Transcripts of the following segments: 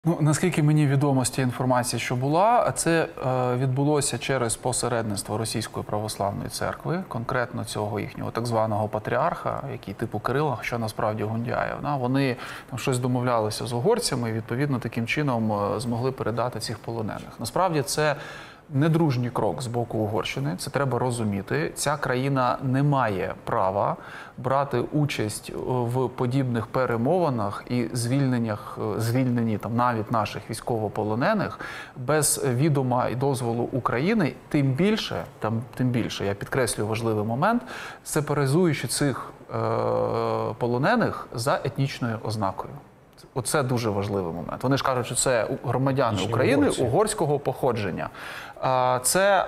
Ну, наскільки мені відомо з тієї інформації, що була, це відбулося через посередництво Російської православної церкви, конкретно цього їхнього так званого патріарха, який типу Кирила, що насправді Гундяєв. Вони там щось домовлялися з угорцями і, відповідно, таким чином змогли передати цих полонених. Насправді це недружній крок з боку Угорщини, це треба розуміти. Ця країна не має права брати участь в подібних перемовинах і звільненні там навіть наших військовополонених без відома і дозволу України, тим більше, я підкреслюю важливий момент, сепаризуючи цих полонених за етнічною ознакою. Оце дуже важливий момент. Вони ж кажуть, що це громадяни України угорського походження. Це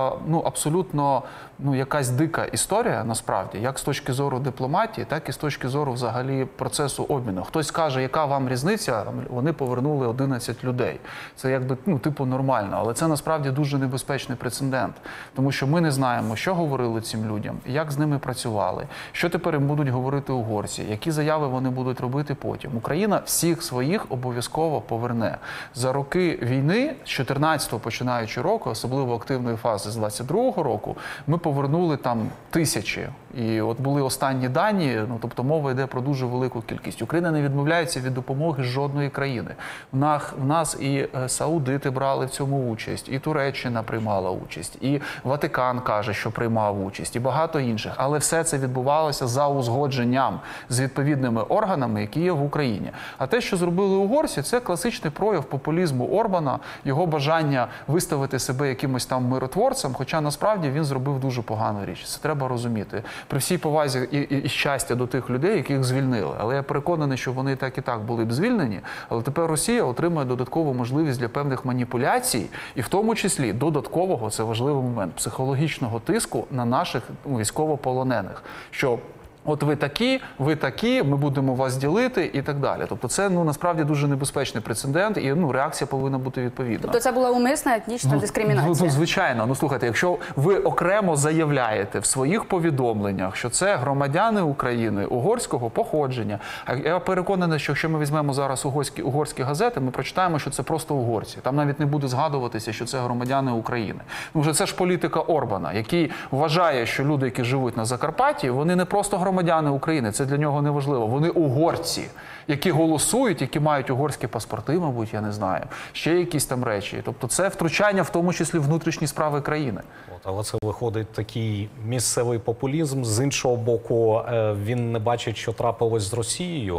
абсолютно якась дика історія, насправді, як з точки зору дипломатії, так і з точки зору взагалі процесу обміну. Хтось каже, яка вам різниця, вони повернули 11 людей. Це якби, типу, нормально, але це насправді дуже небезпечний прецедент. Тому що ми не знаємо, що говорили цим людям, як з ними працювали, що тепер їм будуть говорити угорці, які заяви вони будуть робити потім. Україна всіх своїх обов'язково поверне. За роки війни, з 14-го починаючи року, особливо активної фази з 22-го року, ми повернули там тисячі. І от були останні дані, тобто мова йде про дуже велику кількість. Україна не відмовляється від допомоги жодної країни. В нас і саудити брали в цьому участь, і Туреччина приймала участь, і Ватикан каже, що приймав участь, і багато інших. Але все це відбувалося за узгодженням з відповідними органами, які є в Україні. А те, що зробили угорці, це класичний прояв популізму Орбана, його бажання виставити себе якимось там миротворцем, хоча насправді він зробив дуже погану річ. Це треба розуміти. При всій повазі і щастя до тих людей, яких звільнили. Але я переконаний, що вони так і так були б звільнені, але тепер Росія отримує додаткову можливість для певних маніпуляцій, і в тому числі додаткового, це важливий момент, психологічного тиску на наших військовополонених. Що от ви такі, ми будемо вас ділити і так далі. Тобто це, насправді, дуже небезпечний прецедент і, реакція повинна бути відповідна. Тобто це була умисна етнічна дискримінація? Звичайно. Слухайте, якщо ви окремо заявляєте в своїх повідомленнях, що це громадяни України угорського походження, а я переконаний, що якщо ми візьмемо зараз угорські газети, ми прочитаємо, що це просто угорці. Там навіть не буде згадуватися, що це громадяни України. Тому що це ж політика Орбана, який вважає, що люди, які живуть на Закарпатті, вони не просто громадяни України, це для нього не важливо. Вони угорці, які голосують, які мають угорські паспорти, мабуть, я не знаю, ще якісь там речі. Тобто це втручання, в тому числі, в внутрішні справи країни. Але це виходить такий місцевий популізм. З іншого боку, він не бачить, що трапилось з Росією.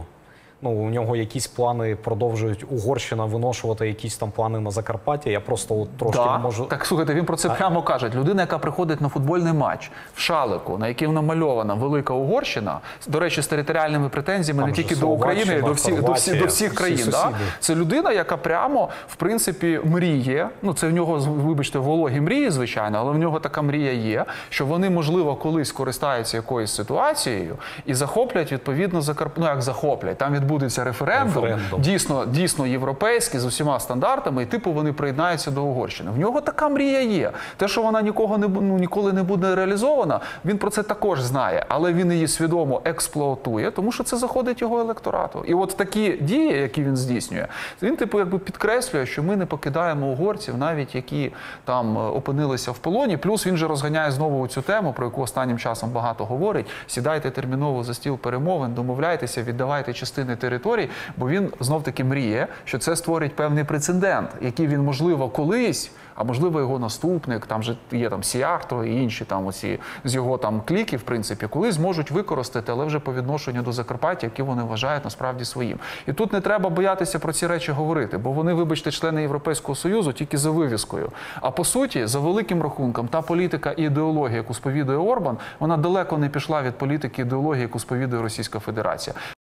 У нього якісь плани продовжують Угорщина виношувати якісь там плани на Закарпатті. Я просто трошки не можу... Так, слухайте, він про це прямо каже. Людина, яка приходить на футбольний матч в Шалику, на який намальована велика Угорщина, до речі, з територіальними претензіями не тільки до України, до всіх країн. Це людина, яка прямо, в принципі, мріє, це в нього, вибачте, вологі мрії, звичайно, але в нього така мрія є, що вони, можливо, колись скористаються якоюсь ситуацією і захоплять, відповідно, Закарпаття. Як захоплять? Там відбудеться референдум. Дійсно європейський, з усіма стандартами, і типу вони приєднаються до Угорщини. В нього така мрія є. Те, що вона ніколи не буде реалізована, він про це також знає, але він її свідомо експлуатує, тому що це заходить його електорату. І от такі дії, які він здійснює, він якби підкреслює, що ми не покидаємо угорців, навіть які там опинилися в полоні. Плюс він же розганяє знову цю тему, про яку останнім часом багато говорить. Сідайте терміново за стіл перемовин, домовляйтеся, віддавайте частини територій, бо він знов-таки мріє, що це створить певний прецедент, який він, можливо, колись, а можливо, його наступник, там же є Сіарто і інші оці з його кліки, в принципі, колись зможуть використати, але вже по відношенню до Закарпаття, які вони вважають насправді своїм. І тут не треба боятися про ці речі говорити, бо вони, вибачте, члени Європейського Союзу тільки за вивіскою. А по суті, за великим рахунком, та політика і ідеологія, яку сповідує Орбан, вона далеко не пішла від політики і ідеології, яку сповідує Російська Федерація.